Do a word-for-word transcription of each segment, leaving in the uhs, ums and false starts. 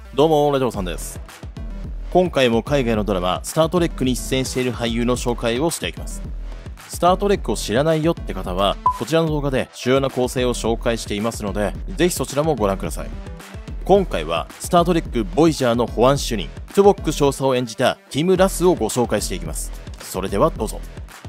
どうも、ラジオさんです。今回も海外のドラマ、スタートレックに出演している俳優の紹介をしていきます。スタートレックを知らないよって方は、こちらの動画で主要な構成を紹介していますので、ぜひそちらもご覧ください。今回は、スタートレックボイジャーの保安主任、トゥボック少佐を演じたティム・ラスをご紹介していきます。それではどうぞ。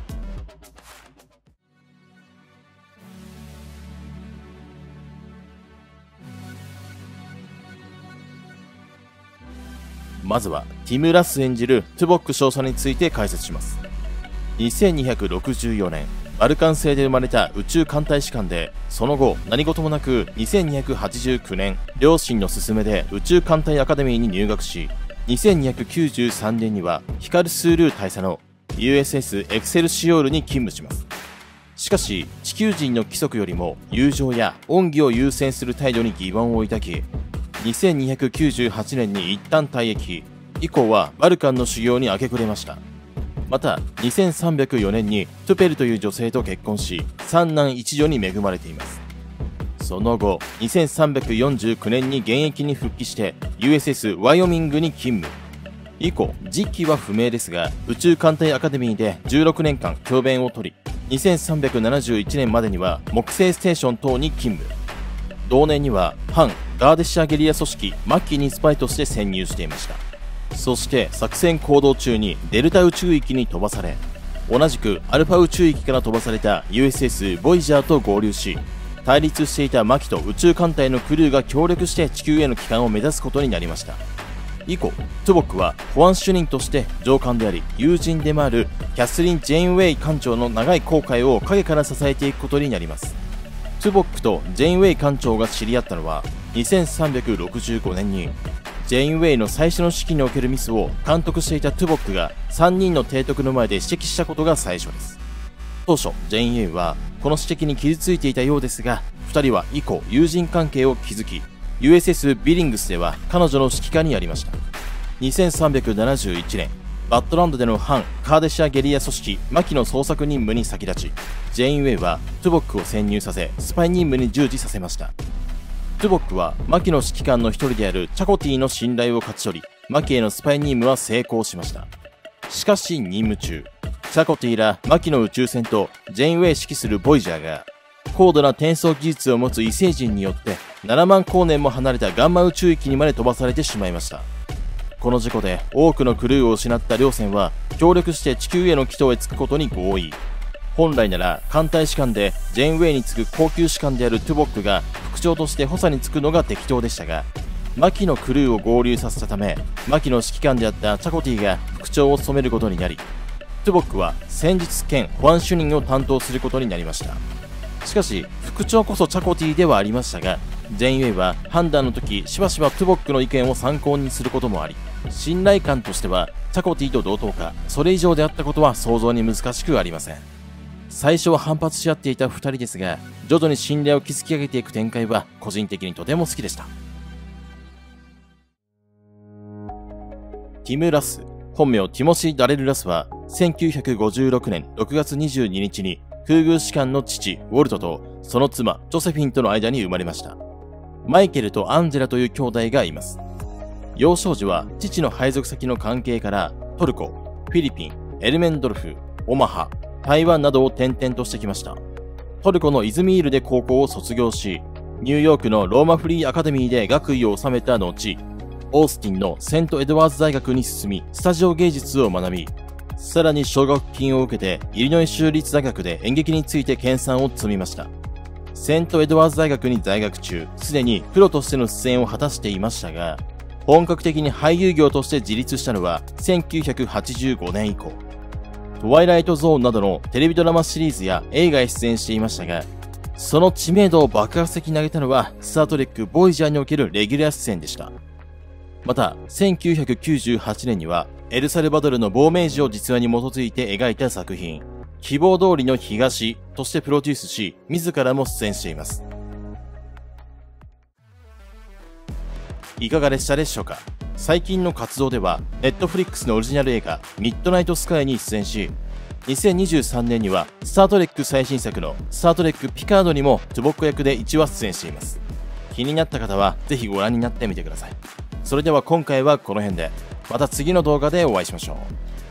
まずは、ティム・ラス演じるトゥボック少佐について解説します。にせんにひゃくろくじゅうよねん、バルカン星で生まれた宇宙艦隊士官で、その後、何事もなくにせんにひゃくはちじゅうきゅうねん、両親の勧めで宇宙艦隊アカデミーに入学し、にせんにひゃくきゅうじゅうさんねんにはヒカル・スールー大佐の ユーエスエス エクセルシオールに勤務します。しかし、地球人の規則よりも友情や恩義を優先する態度に疑問を抱き、にせんにひゃくきゅうじゅうはちねんに一旦退役、以降はバルカンの修行に明け暮れました。また、にせんさんびゃくよねんにトゥペルという女性と結婚し、三男一女に恵まれています。その後、にせんさんびゃくよんじゅうきゅうねんに現役に復帰して ユーエスエス ワイオミングに勤務。以降、時期は不明ですが、宇宙艦隊アカデミーでじゅうろくねんかん教鞭を取り、にせんさんびゃくななじゅういちねんまでには木星ステーション等に勤務。同年には反ガーデシアゲリア組織マキにスパイとして潜入していました。そして作戦行動中にデルタ宇宙域に飛ばされ、同じくアルファ宇宙域から飛ばされた ユーエスエス ボイジャーと合流し、対立していたマキと宇宙艦隊のクルーが協力して地球への帰還を目指すことになりました。以降、トゥボックは保安主任として上官であり友人でもあるキャスリン・ジェーンウェイ艦長の長い航海を陰から支えていくことになります。トゥボックとジェーンウェイ艦長が知り合ったのはにせんさんびゃくろくじゅうごねんに、ジェーンウェイの最初の指揮におけるミスを監督していたトゥボックがさんにんの提督の前で指摘したことが最初です。当初、ジェーンウェイはこの指摘に傷ついていたようですが、ふたりは以降友人関係を築き、ユーエスエス ビリングスでは彼女の指揮下にありました。にせんさんびゃくななじゅういちねん、バッドランドでの反カーデシアゲリア組織マキの捜索任務に先立ち、ジェーンウェイはトゥボックを潜入させスパイ任務に従事させました。トゥボックはマキの指揮官の一人であるチャコティの信頼を勝ち取り、マキへのスパイ任務は成功しました。しかし任務中、チャコティらマキの宇宙船とジェーンウェイ指揮するボイジャーが高度な転送技術を持つ異星人によってななまんこうねんも離れたガンマ宇宙域にまで飛ばされてしまいました。この事故で多くのクルーを失った両船は協力して地球への帰途へ着くことに合意。本来なら艦隊士官でジェーンウェイに次ぐ高級士官であるトゥボックが副長として補佐に就くのが適当でしたが、マキのクルーを合流させたため、マキの指揮官であったチャコティが副長を務めることになり、トゥボックは戦術兼保安主任を担当することになりました。しかし、副長こそチャコティではありましたが、ジェーンウェイは判断の時しばしばトゥボックの意見を参考にすることもあり、信頼感としてはチャコティと同等かそれ以上であったことは想像に難しくありません。最初は反発し合っていたふたりですが、徐々に信頼を築き上げていく展開は個人的にとても好きでした。ティム・ラス、本名ティモシー・ダレル・ラスはせんきゅうひゃくごじゅうろくねんろくがつにじゅうににちに空軍士官の父ウォルトとその妻ジョセフィンとの間に生まれました。マイケルとアンジェラという兄弟がいます。幼少時は父の配属先の関係からトルコ、フィリピン、エルメンドルフ、オマハ、台湾などを転々としてきました。トルコのイズミールで高校を卒業し、ニューヨークのローマフリーアカデミーで学位を収めた後、オースティンのセントエドワーズ大学に進み、スタジオ芸術を学び、さらに奨学金を受けてイリノイ州立大学で演劇について研鑽を積みました。セントエドワーズ大学に在学中、すでにプロとしての出演を果たしていましたが、本格的に俳優業として自立したのはせんきゅうひゃくはちじゅうごねん以降。トワイライトゾーンなどのテレビドラマシリーズや映画へ出演していましたが、その知名度を爆発的に上げたのはスタートレックボイジャーにおけるレギュラー出演でした。また、せんきゅうひゃくきゅうじゅうはちねんにはエルサルバドルの亡命時を実話に基づいて描いた作品、希望通りの東としてプロデュースし、自らも出演しています。いかがでしたでしょうか。最近の活動では、ネットフリックスのオリジナル映画、ミッドナイトスカイに出演し、にせんにじゅうさんねんには、スタートレック最新作のスタートレックピカードにもトゥボック役でいちわ出演しています。気になった方は、ぜひご覧になってみてください。 それでは今回はこの辺で、また次の動画でお会いしましょう。